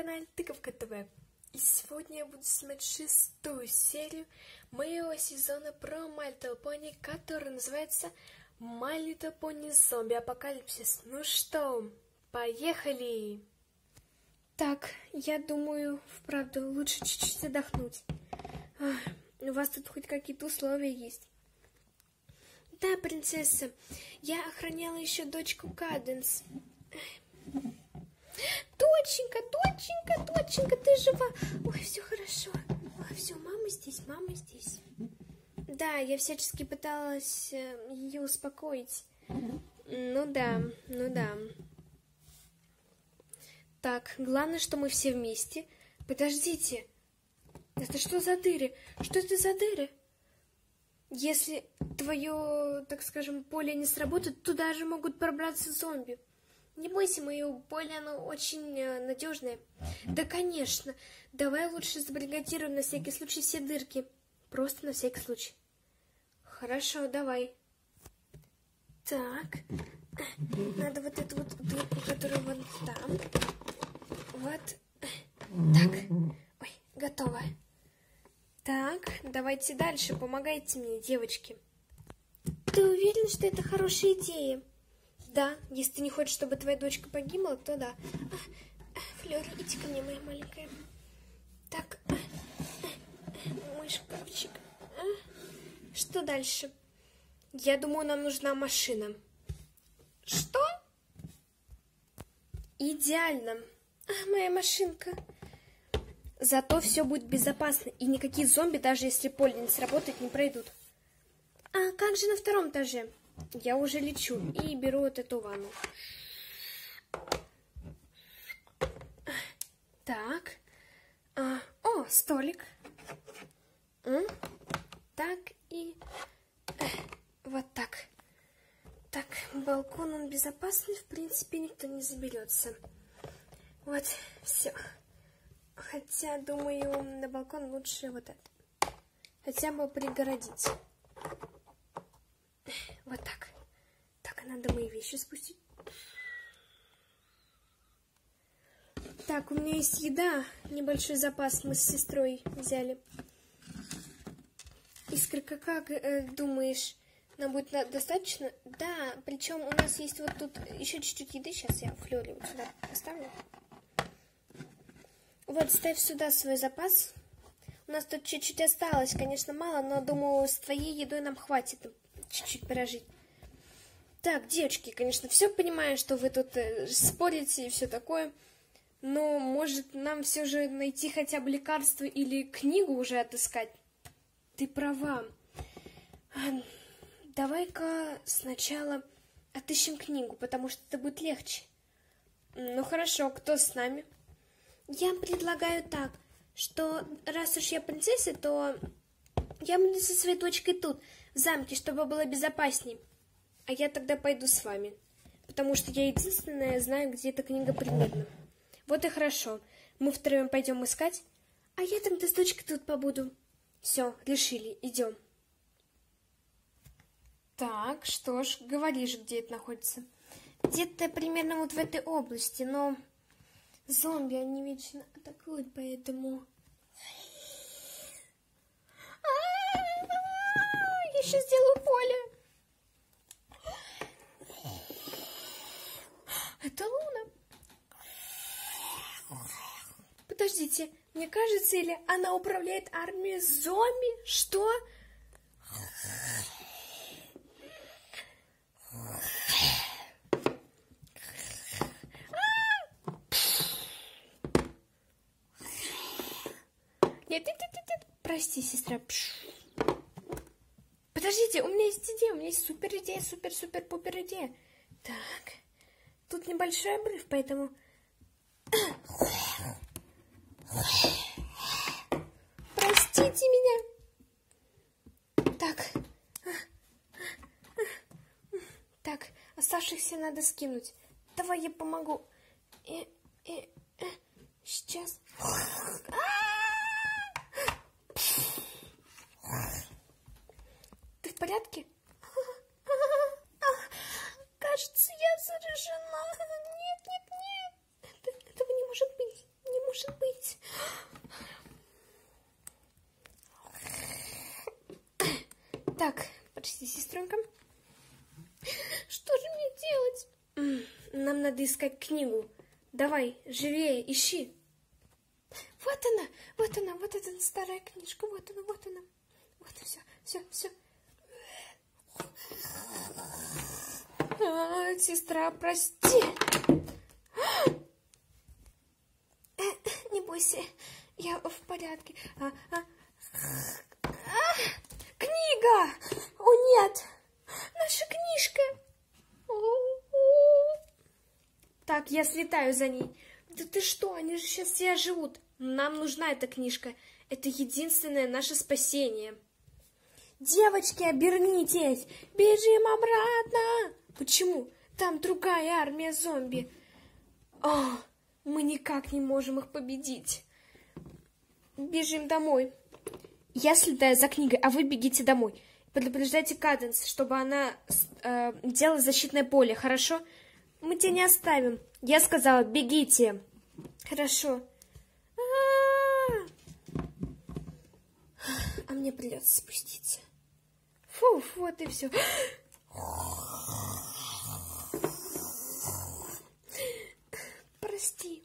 канале Тыковка ТВ. И сегодня я буду снимать 6-ю серию моего сезона про My Little Pony, который называется My Little Pony Zombie Apocalypse. Ну что, поехали! Так, я думаю, вправду, лучше чуть-чуть отдохнуть. У вас тут хоть какие-то условия есть? Да, принцесса, я охраняла еще дочку Каденс. Доченька, ты жива? Ой, все хорошо. Ой, все, мама здесь. Да, я всячески пыталась ее успокоить. Ну да. Так, главное, что мы все вместе. Подождите. Это что за дыры? Что это за дыры? Если твое, так скажем, поле не сработает, туда же могут пробраться зомби. Не бойся, мое поле, оно очень надежное. Да, конечно. Давай лучше забаррикадируем на всякий случай все дырки. Просто на всякий случай. Хорошо, давай. Так. Надо вот эту вот дырку, которая вон там. Вот. Так. Ой, готово. Так, давайте дальше. Помогайте мне, девочки. Ты уверен, что это хорошая идея? Да, если ты не хочешь, чтобы твоя дочка погибла, то да. Флёр, иди ко мне, моя маленькая. Так, мой шкафчик. Что дальше? Я думаю, нам нужна машина. Что? Идеально. Моя машинка. Зато все будет безопасно, и никакие зомби, даже если поле не сработает, не пройдут. А как же на втором этаже? Я уже лечу и беру вот эту ванну. Так. О, столик. Так и вот так. Так, балкон, он безопасный, в принципе, никто не заберется. Вот, все. Хотя, думаю, на балкон лучше вот это. Хотя бы пригородить. Вот так. Так, надо мои вещи спустить. Так, у меня есть еда. Небольшой запас мы с сестрой взяли. Искорка, как думаешь, нам будет достаточно? Да, причем у нас есть вот тут еще чуть-чуть еды. Сейчас я Флёре вот сюда поставлю. Вот, ставь сюда свой запас. У нас тут чуть-чуть осталось, конечно, мало, но, думаю, с твоей едой нам хватит чуть-чуть прожить. Так, девочки, конечно, все понимаю, что вы тут спорите и все такое, но, может, нам все же найти хотя бы лекарство или книгу уже отыскать? Ты права. Давай-ка сначала отыщем книгу, потому что это будет легче. Ну, хорошо, кто с нами? Я предлагаю так, что раз уж я принцесса, то я буду со своей дочкой тут, в замке, чтобы было безопасней. А я тогда пойду с вами, потому что я единственная знаю, где эта книга примерно. Вот и хорошо. Мы втроем пойдем искать, а я тогда с дочкой тут побуду. Все, решили, идем. Так, что ж, говоришь, где это находится. Где-то примерно вот в этой области, но зомби, они вечно атакуют, поэтому... Я сейчас сделаю поле. Это Луна. Подождите, мне кажется, или она управляет армией зомби? Что? Нет. Прости, сестра. Подождите, у меня есть идея, у меня есть супер идея, супер-пупер идея. Так, тут небольшой обрыв, поэтому... Простите меня. Так, оставшихся надо скинуть. Давай я помогу. Сейчас... Ты в порядке? Кажется, я заражена. Нет. Этого не может быть. Не может Так, почти, сестренка. Что же мне делать? Нам надо искать книгу. Давай, живее, ищи. Вот она, вот эта старая книжка, вот она. Вот, все. Сестра, прости. Не бойся, я в порядке. Книга! О, нет! Наша книжка! Так, я слетаю за ней. Да ты что, они же сейчас все живут. Нам нужна эта книжка. Это единственное наше спасение. Девочки, обернитесь! Бежим обратно! Почему? Там другая армия зомби. О, мы никак не можем их победить. Бежим домой. Я слетаю за книгой, а вы бегите домой. Предупреждайте Каденс, чтобы она делала защитное поле, хорошо? Мы тебя не оставим. Я сказала, бегите. Хорошо. А мне придется спуститься. Фу, вот и все. Прости.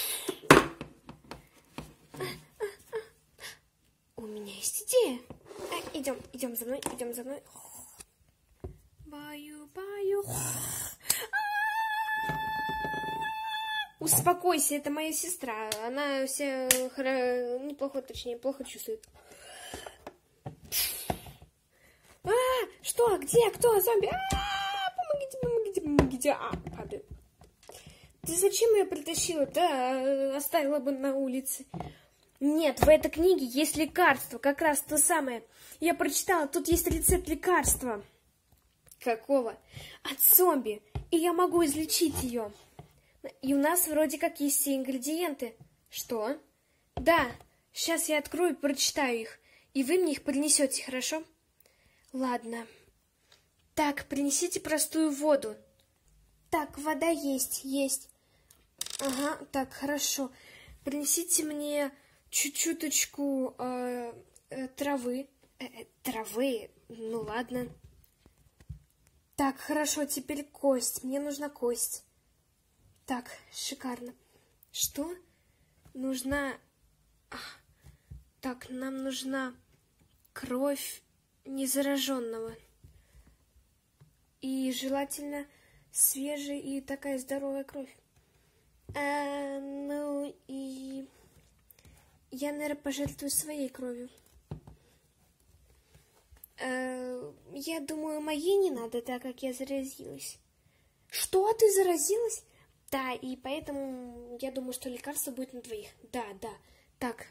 У меня есть идея. Идем за мной. Баю. Успокойся, это моя сестра. Она вся неплохо, точнее, плохо чувствует. Что? Где? Кто? Зомби? Помогите. Падаю. Ты зачем ее притащила? Да, оставила бы на улице. Нет, в этой книге есть лекарство, как раз то самое. Я прочитала, тут есть рецепт лекарства. Какого? От зомби. И я могу излечить ее. И у нас вроде как есть все ингредиенты. Что? Да, сейчас я открою и прочитаю их. И вы мне их принесете, хорошо? Ладно. Так, принесите простую воду. Так, вода есть. Ага, так, хорошо. Принесите мне чуть-чуточку травы. Травы? Ну ладно. Так, хорошо, теперь кость. Мне нужна кость. Так, шикарно. Что? Нужна... Так, нам нужна кровь незараженного. И желательно свежая и такая здоровая кровь. Ну и... Я, наверное, пожертвую своей кровью. Я думаю, моей не надо, так как я заразилась. Что, ты заразилась? Да, и поэтому я думаю, что лекарство будет на двоих. Да. Так,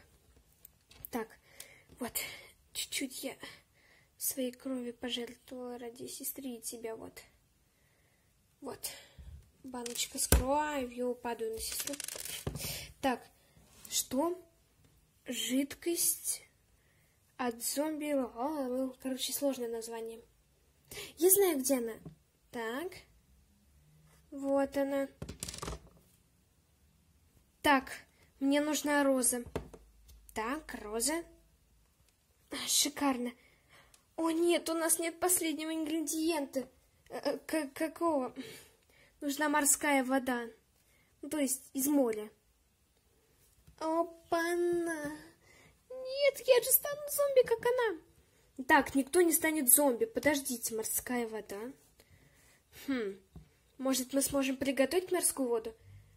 вот, чуть-чуть я своей крови пожертвовала ради сестры и тебя, вот. Вот, баночка с кровью, падаю на сестру. Так, что? Жидкость от зомби... Короче, сложное название. Я знаю, где она. Так, вот она. Так, мне нужна роза. Так, роза. Шикарно. О, нет, у нас нет последнего ингредиента. Какого? Нужна морская вода. Ну, то есть из моря. Опа-на. Нет, я же стану зомби, как она. Так, никто не станет зомби. Подождите, морская вода. Может, мы сможем приготовить морскую воду?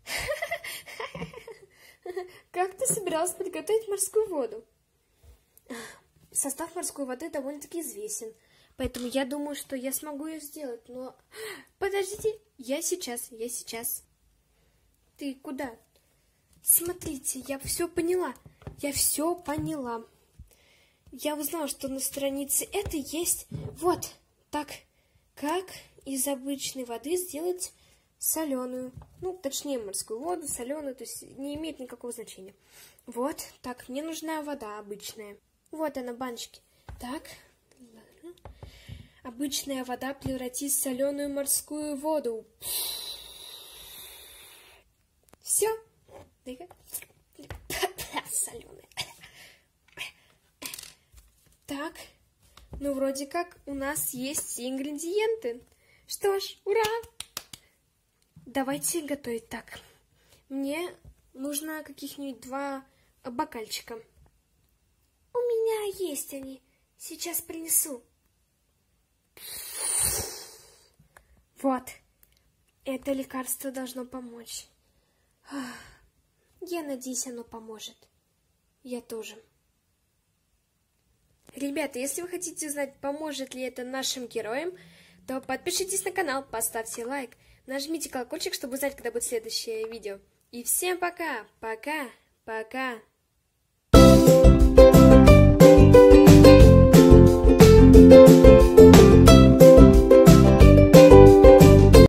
Как ты собиралась приготовить морскую воду? Состав морской воды довольно-таки известен. Поэтому я думаю, что я смогу ее сделать. Но... Подождите, я сейчас. Ты куда? Смотрите, я все поняла. Я узнала, что на странице этой есть... Вот, так, как из обычной воды сделать соленую. Ну, точнее, морскую воду, соленую, то есть не имеет никакого значения. Вот, так, мне нужна вода обычная. Вот она, баночки. Так, обычная вода превратит в соленую морскую воду. Все. Соленая. Так, Ну, вроде как у нас есть все ингредиенты. Что ж, ура! Давайте готовить так. Мне нужно каких-нибудь 2 бокальчика. У меня есть они. Сейчас принесу. Вот. Это лекарство должно помочь. Я надеюсь, оно поможет. Я тоже. Ребята, если вы хотите узнать, поможет ли это нашим героям, то подпишитесь на канал, поставьте лайк, нажмите колокольчик, чтобы узнать, когда будет следующее видео. И всем пока! Пока! Пока!